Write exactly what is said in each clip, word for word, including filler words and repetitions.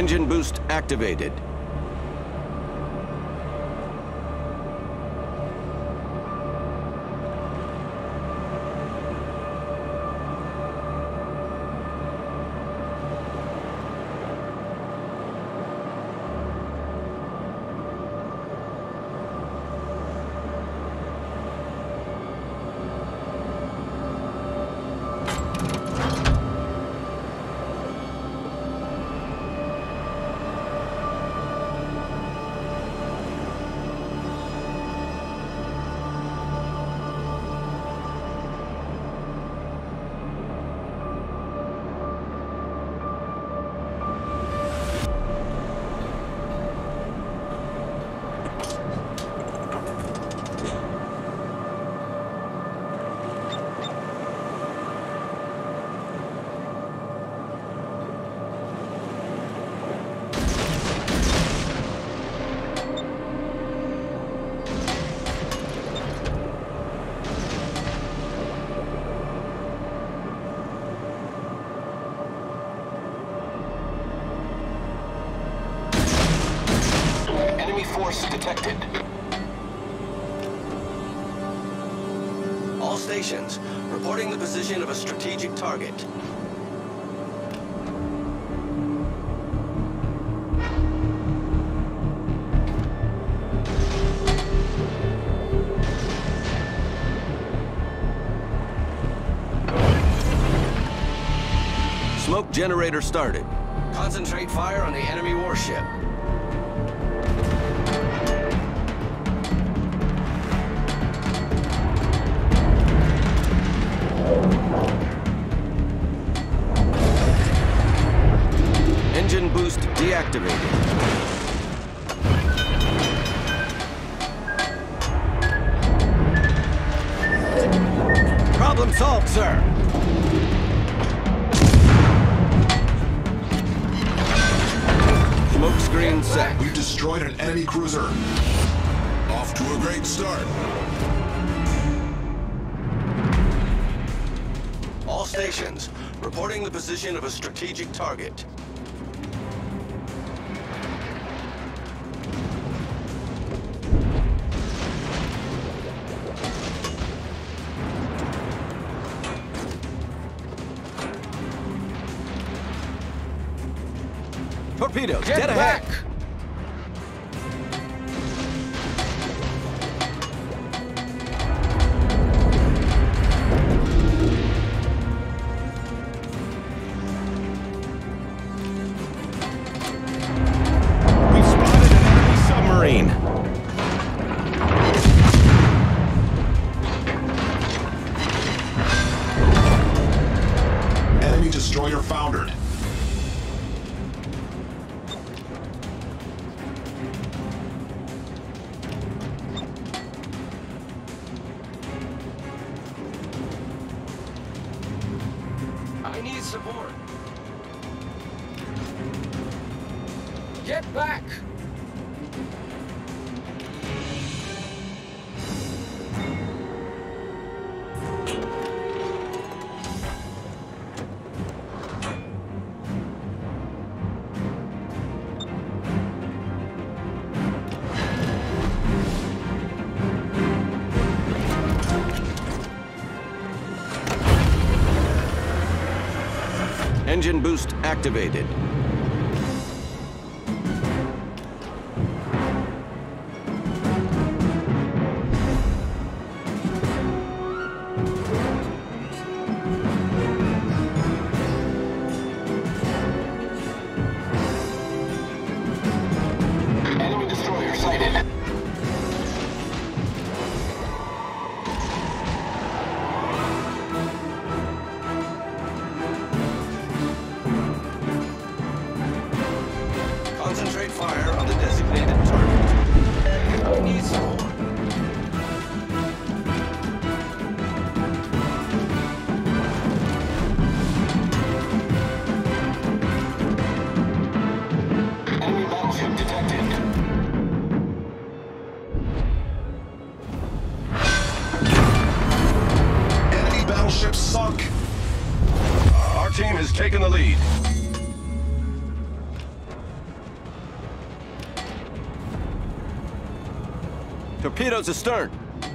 Engine boost activated. Force detected. All stations, reporting the position of a strategic target. Smoke generator started. Concentrate fire on the enemy warship. Engine boost deactivated. Problem solved, sir. Smoke screen set. We've destroyed an enemy cruiser. Off to a great start. All stations, reporting the position of a strategic target. Torpedoes, Get dead ahead! back! We've spotted an enemy submarine! Enemy destroyer foundered. I need support. Get back! Engine boost activated. Enemy destroyer sighted. Concentrate fire on the designated target. I need support. Enemy battleship detected. Enemy battleship sunk. Our team has taken the lead. Torpedoes astern.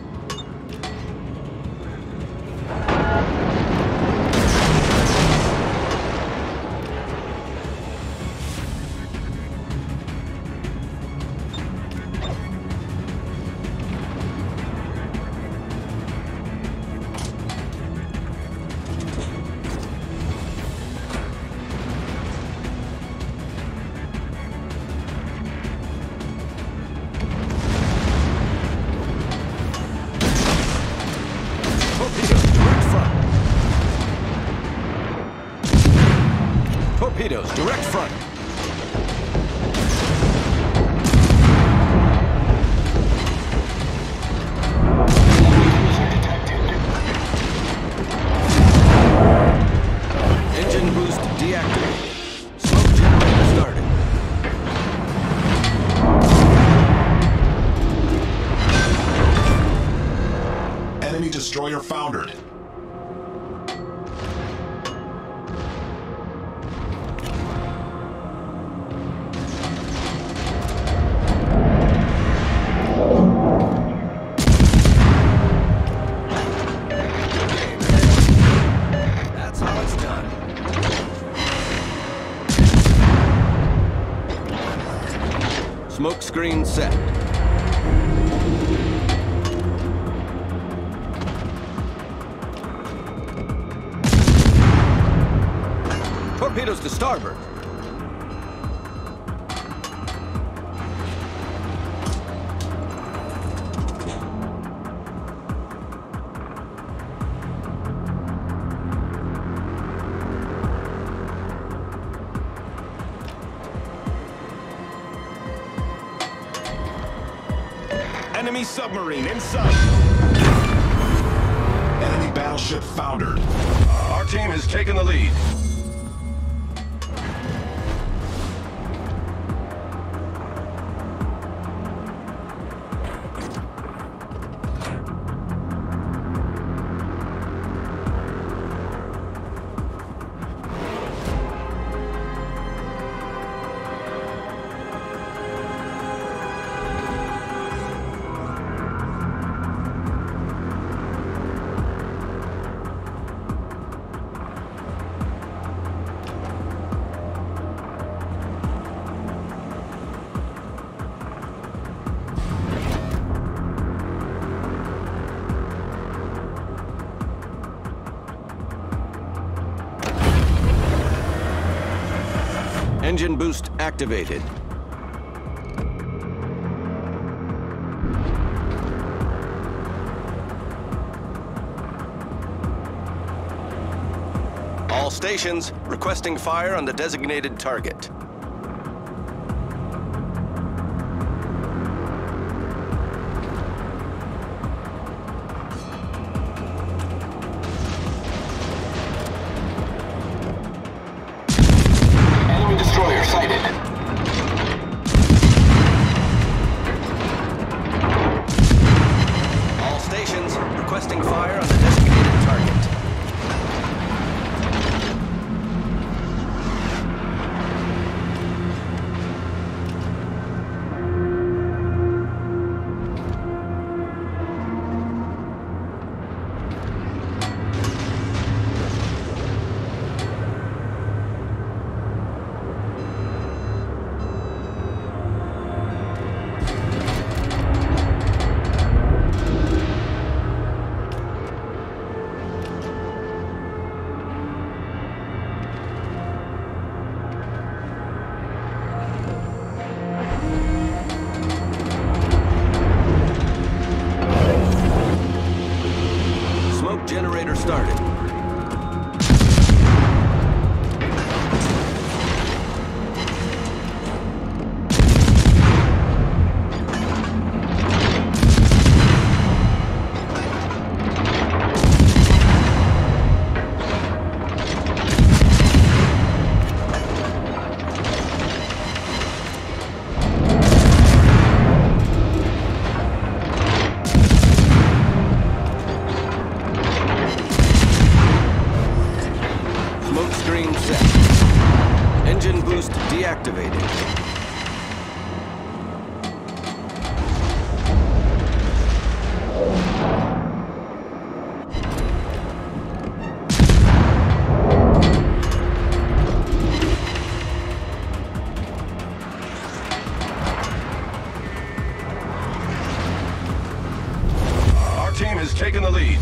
Torpedoes, direct front. Engine boost deactivated. Smoke generator started. Enemy destroyer foundered. Smoke screen set. Torpedoes to starboard. Enemy submarine in sight. Enemy battleship foundered. Our team has taken the lead. Engine boost activated. All stations requesting fire on the designated target. Destroyer sighted. All stations requesting fire on the designated target. has taken the lead.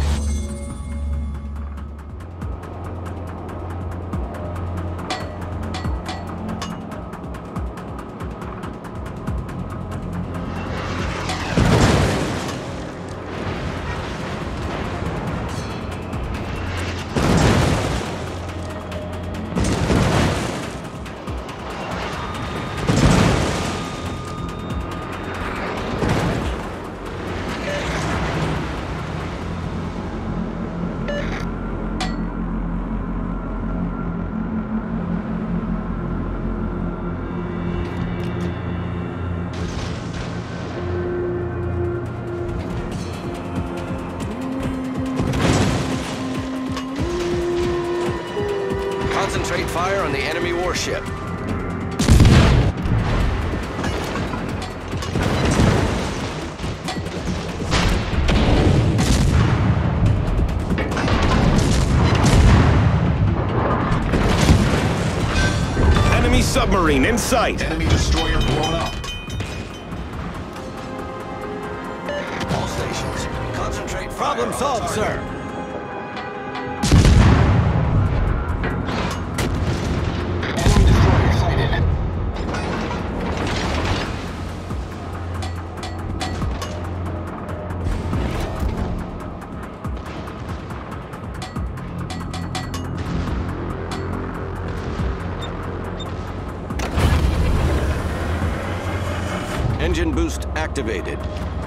Concentrate fire on the enemy warship. Enemy submarine in sight. Enemy destroyer blown up. All stations, concentrate fire. Problem on the solved, target. sir. Enemy destroyer sighted. Engine boost activated.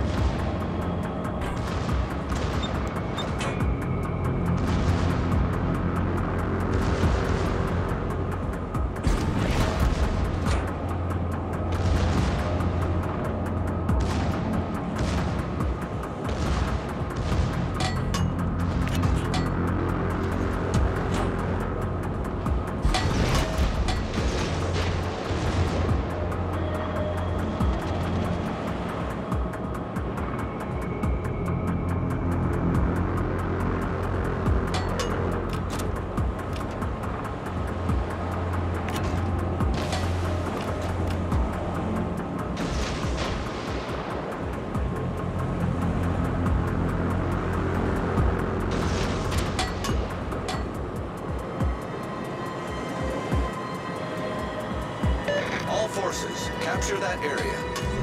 All forces, capture that area.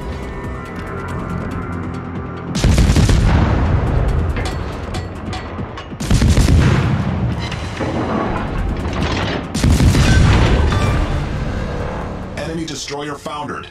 Enemy destroyer foundered.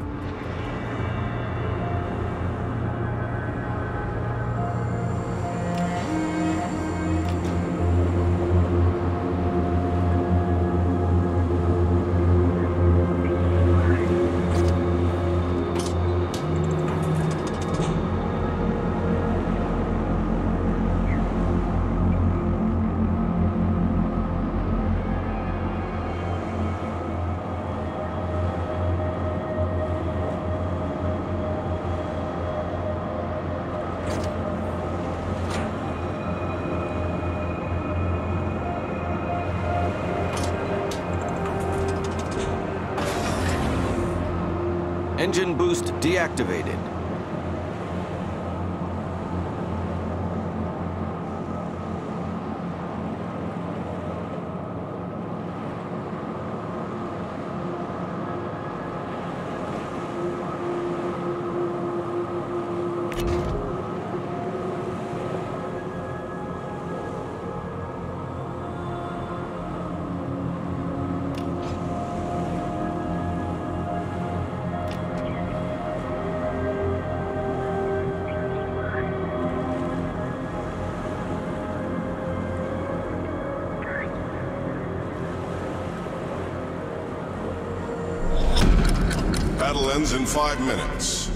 Engine boost deactivated. Battle ends in five minutes.